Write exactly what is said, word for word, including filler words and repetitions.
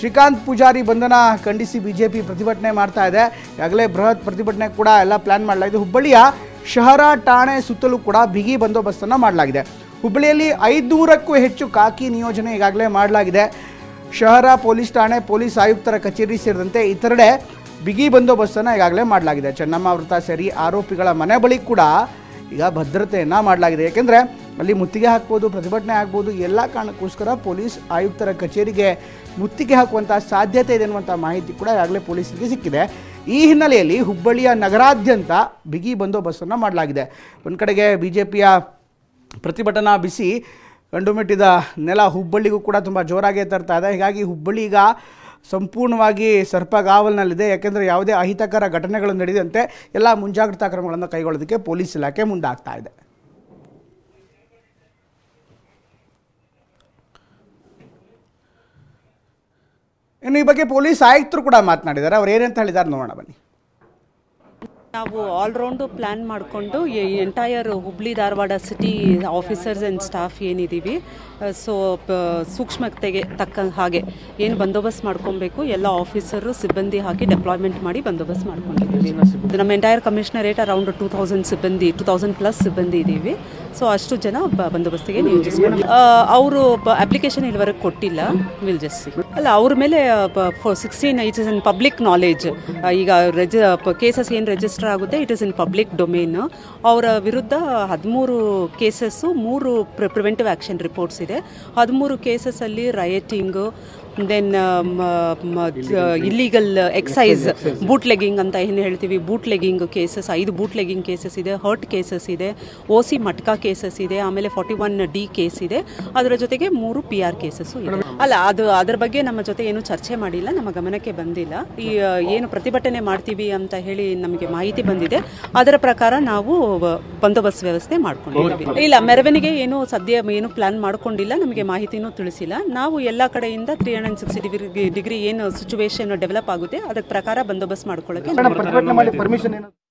ಶ್ರೀಕಾಂತ್ ಪೂಜಾರಿ ಬಂಧನ ಖಂಡಿಸಿ ಬಿಜೆಪಿ ಪ್ರತಿಭಟನೆ ಮಾಡ್ತಾ ಇದೆ. ಈಗಾಗಲೇ ಬೃಹತ್ ಪ್ರತಿಭಟನೆ ಕೂಡ ಎಲ್ಲ ಪ್ಲಾನ್ ಮಾಡಲಾಗಿದೆ. ಹುಬ್ಬಳ್ಳಿಯ ಶಹರ ಠಾಣೆ ಸುತ್ತಲೂ ಕೂಡ ಬಿಗಿ ಬಂದೋಬಸ್ತನ್ನು ಮಾಡಲಾಗಿದೆ. ಹುಬ್ಬಳ್ಳಿಯಲ್ಲಿ ಐದುನೂರಕ್ಕೂ ಹೆಚ್ಚು ಖಾಕಿ ನಿಯೋಜನೆ ಈಗಾಗಲೇ ಮಾಡಲಾಗಿದೆ. ಶಹರ ಪೊಲೀಸ್ ಠಾಣೆ, ಪೊಲೀಸ್ ಆಯುಕ್ತರ ಕಚೇರಿ ಸೇರಿದಂತೆ ಇತರೆಡೆ ಬಿಗಿ ಬಂದೋಬಸ್ತನ್ನು ಈಗಾಗಲೇ ಮಾಡಲಾಗಿದೆ. ಚೆನ್ನಮ್ಮ ವೃತ್ತ ಸೇರಿ ಆರೋಪಿಗಳ ಮನೆ ಬಳಿ ಕೂಡ ಈಗ ಭದ್ರತೆಯನ್ನು ಮಾಡಲಾಗಿದೆ. ಏಕೆಂದರೆ ಅಲ್ಲಿ ಮುತ್ತಿಗೆ ಹಾಕ್ಬೋದು, ಪ್ರತಿಭಟನೆ ಆಗ್ಬೋದು. ಎಲ್ಲ ಕಾರಣಕ್ಕೋಸ್ಕರ ಪೊಲೀಸ್ ಆಯುಕ್ತರ ಕಚೇರಿಗೆ ಮುತ್ತಿಗೆ ಹಾಕುವಂಥ ಸಾಧ್ಯತೆ ಇದೆ ಅನ್ನುವಂಥ ಮಾಹಿತಿ ಕೂಡ ಈಗಾಗಲೇ ಪೊಲೀಸರಿಗೆ ಸಿಕ್ಕಿದೆ. ಈ ಹಿನ್ನೆಲೆಯಲ್ಲಿ ಹುಬ್ಬಳ್ಳಿಯ ನಗರಾದ್ಯಂತ ಬಿಗಿ ಬಂದೋಬಸ್ತನ್ನು ಮಾಡಲಾಗಿದೆ. ಒಂದು ಕಡೆಗೆ ಬಿ ಜೆ ಪಿಯ ಪ್ರತಿಭಟನಾ ಬಿಸಿ ಗಂಡುಮೆಟ್ಟಿದ ನೆಲ ಹುಬ್ಬಳ್ಳಿಗೂ ಕೂಡ ತುಂಬ ಜೋರಾಗಿ ತರ್ತಾ ಇದೆ. ಹೀಗಾಗಿ ಹುಬ್ಬಳ್ಳಿ ಈಗ ಸಂಪೂರ್ಣವಾಗಿ ಸರ್ಪಗಾವಲಿನಲ್ಲಿದೆ. ಯಾಕೆಂದರೆ ಯಾವುದೇ ಅಹಿತಕರ ಘಟನೆಗಳು ನಡೆದಂತೆ ಎಲ್ಲ ಮುಂಜಾಗ್ರತಾ ಕ್ರಮಗಳನ್ನು ಕೈಗೊಳ್ಳೋದಕ್ಕೆ ಪೊಲೀಸ್ ಇಲಾಖೆ ಮುಂದಾಗ್ತಾ ಇದೆ. ಇನ್ನು ಈ ಬಗ್ಗೆ ಪೊಲೀಸ್ ಆಯುಕ್ತರು ಕೂಡ ಮಾತನಾಡಿದ್ದಾರೆ. ಅವ್ರು ಏನಂತ ಹೇಳಿದ್ದಾರೆ ನೋಡೋಣ ಬನ್ನಿ. ನಾವು ಆಲ್ರೌಂಡು ಪ್ಲ್ಯಾನ್ ಮಾಡಿಕೊಂಡು entire Hubli Dharwad city officers and staff ಏನಿದ್ದೀವಿ, ಸೊ ಸೂಕ್ಷ್ಮತೆಗೆ ತಕ್ಕ ಹಾಗೆ ಏನು ಬಂದೋಬಸ್ತ್ ಮಾಡ್ಕೊಬೇಕು ಎಲ್ಲ ಆಫೀಸರು ಸಿಬ್ಬಂದಿ ಹಾಕಿ ಡೆಪ್ಲಾಯ್ಮೆಂಟ್ ಮಾಡಿ ಬಂದೋಬಸ್ತ್ ಮಾಡ್ಕೊಂಡಿದ್ದೀವಿ. ನಮ್ಮ entire commissionerate around two thousand ಸಿಬ್ಬಂದಿ ಟೂ ತೌಸಂಡ್ ಪ್ಲಸ್ ಸಿಬ್ಬಂದಿ ಇದ್ದೀವಿ. ಸೊ ಅಷ್ಟು ಜನ ಬಂದೋಬಸ್ತಿಗೆ ನಿಯೋಜಿಸ್ಕೊಂಡು ಅವರು ಅಪ್ಲಿಕೇಶನ್ ಇಲ್ಲಿವರೆಗೆ ಕೊಟ್ಟಿಲ್ಲ. ವಿಲ್ ಜಸ್ಟ್ ಅಲ್ಲ ಅವ್ರ ಮೇಲೆ sixteen it is in public knowledge. ಈಗ ರೆಜಿ ಕೇಸಸ್ ಏನು ರಿಜಿಸ್ಟರ್ ಆಗುತ್ತೆ it is in public domain. ಅವರ ವಿರುದ್ಧ ಹದಿಮೂರು ಕೇಸಸ್ಸು, ಮೂರು ಪ್ರಿವೆಂಟಿವ್ ಆ್ಯಕ್ಷನ್ ರಿಪೋರ್ಟ್ಸ್ ಇದೆ. ಹದಿಮೂರು ಕೇಸಸ್ಸಲ್ಲಿ rioting, then illegal excise, bootlegging ಅಂತ ಏನು ಹೇಳ್ತೀವಿ, ಬೂಟ್ ಲೆಗ್ಗಿಂಗ್ ಕೇಸಸ್, ಐದು ಬೂಟ್ ಲೆಗ್ಗಿಂಗ್ ಕೇಸಸ್ ಇದೆ, ಹರ್ಟ್ ಕೇಸಸ್ ಇದೆ, ಓ ಸಿ ಮಟ್ಕಾ ಕೇಸಸ್ ಇದೆ, ಆಮೇಲೆ ಫಾರ್ಟಿ ಒನ್ ಡಿ ಕೇಸ್ ಇದೆ. ಅದರ ಜೊತೆಗೆ ಮೂರು ಪಿ ಆರ್ ಕೇಸಸ್ಸು ಇದೆ. ಅಲ್ಲ ಅದು ಅದರ ಬಗ್ಗೆ ನಮ್ಮ ಜೊತೆ ಏನು ಚರ್ಚೆ ಮಾಡಿಲ್ಲ, ನಮ್ಮ ಗಮನಕ್ಕೆ ಬಂದಿಲ್ಲ. ಈ ಏನು ಪ್ರತಿಭಟನೆ ಮಾಡ್ತೀವಿ ಅಂತ ಹೇಳಿ ನಮಗೆ ಮಾಹಿತಿ ಬಂದಿದೆ, ಅದರ ಪ್ರಕಾರ ನಾವು ಬಂದೋಬಸ್ತ್ ವ್ಯವಸ್ಥೆ ಮಾಡ್ಕೊಂಡಿದ್ದೀವಿ. ಇಲ್ಲ, ಮೆರವಣಿಗೆ ಏನು ಸದ್ಯ ಏನು ಪ್ಲಾನ್ ಮಾಡ್ಕೊಂಡಿಲ್ಲ, ನಮಗೆ ಮಾಹಿತಿನೂ ತಿಳಿಸಿಲ್ಲ. ನಾವು ಎಲ್ಲ ಕಡೆಯಿಂದ three hundred sixty degree degree ಏನು ಸಿಚುವೇಶನ್ ಡೆವಲಪ್ ಆಗುತ್ತೆ ಅದಕ್ಕೆ ಪ್ರಕಾರ ಬಂದೋಬಸ್ತ್ ಮಾಡ್ಕೊಳ್ಳೋಕೆ